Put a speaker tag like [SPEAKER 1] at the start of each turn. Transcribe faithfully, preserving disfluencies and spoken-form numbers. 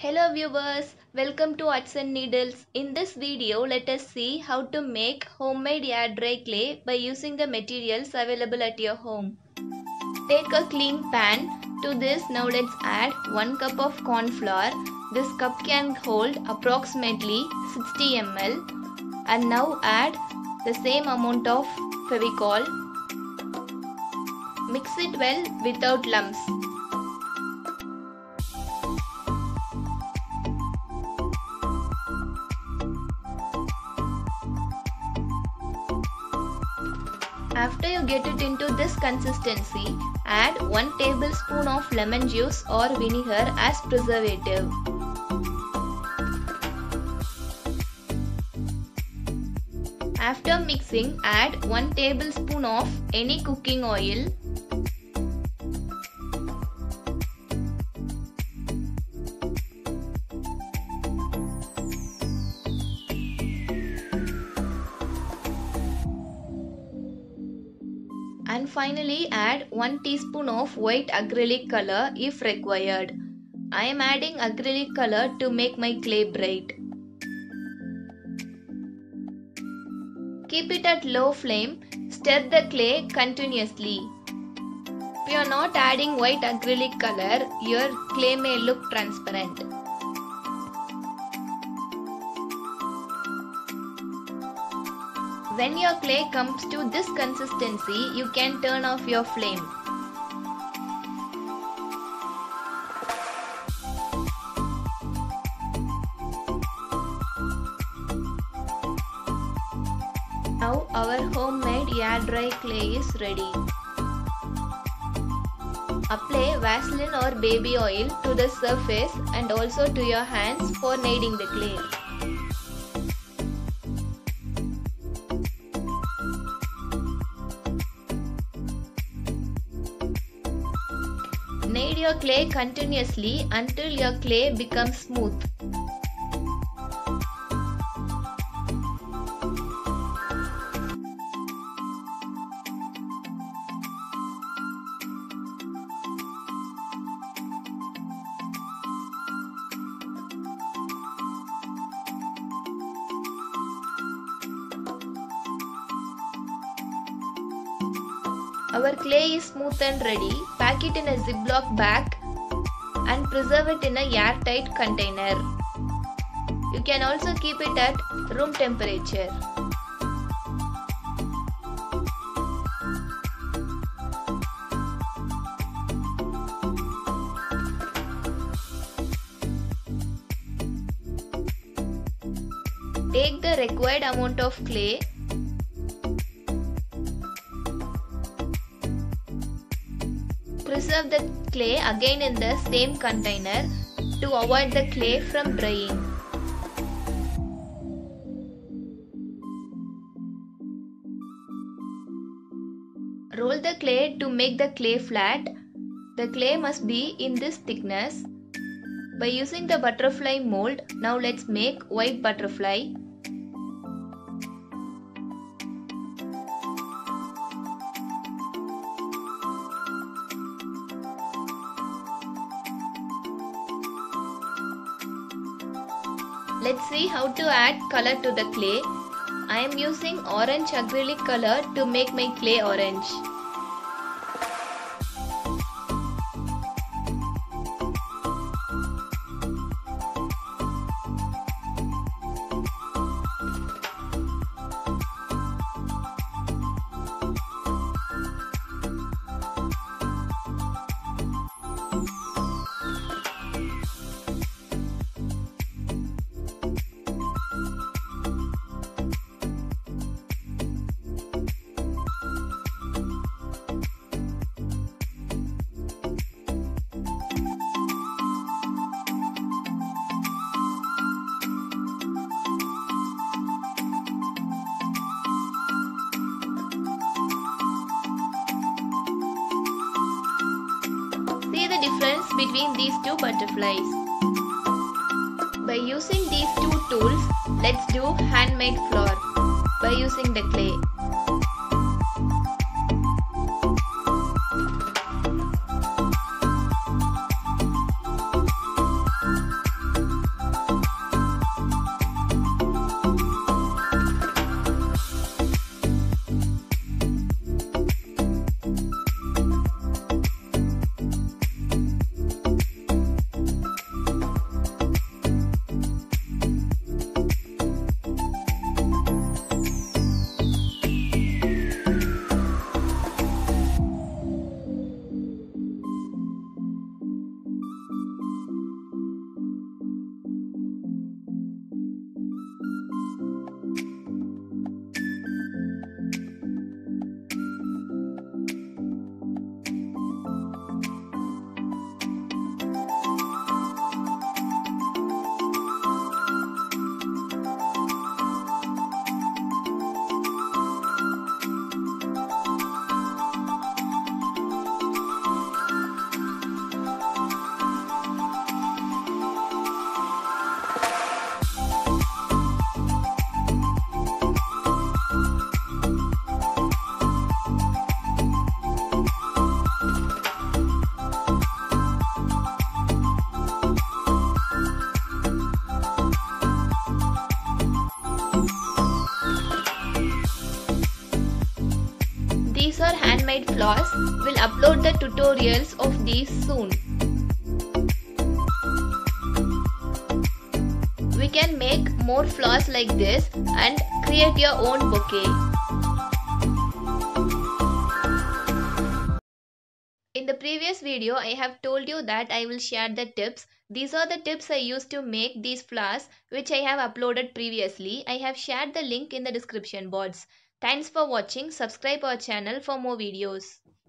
[SPEAKER 1] Hello viewers, welcome to Arts and Needles. In this video, let us see how to make homemade air dry clay by using the materials available at your home. Take a clean pan. To this, now let's add one cup of corn flour. This cup can hold approximately sixty milliliters. And now add the same amount of Fevicol. Mix it well without lumps. After you get it into this consistency, add one tablespoon of lemon juice or vinegar as preservative. After mixing, add one tablespoon of any cooking oil. And finally add one teaspoon of white acrylic color if required. I am adding acrylic color to make my clay bright. Keep it at low flame. Stir the clay continuously. If you are not adding white acrylic color, your clay may look transparent. When your clay comes to this consistency, you can turn off your flame. Now our homemade air dry clay is ready. Apply Vaseline or baby oil to the surface and also to your hands for kneading the clay. Knead your clay continuously until your clay becomes smooth. Our clay is smooth and ready. Pack it in a Ziploc bag and preserve it in a airtight container. You can also keep it at room temperature. Take the required amount of clay. Preserve the clay again in the same container to avoid the clay from drying. Roll the clay to make the clay flat. The clay must be in this thickness. By using the butterfly mold, now let's make white butterfly. Let's see how to add color to the clay. I am using orange acrylic color to make my clay orange. See the difference between these two butterflies. By using these two tools, let's do handmade flower by using the clay. homemade flowers. We'll upload the tutorials of these soon. We can make more flowers like this and create your own bouquet. In the previous video, I have told you that I will share the tips. These are the tips I used to make these flowers, which I have uploaded previously. I have shared the link in the description box. Thanks for watching. Subscribe our channel for more videos.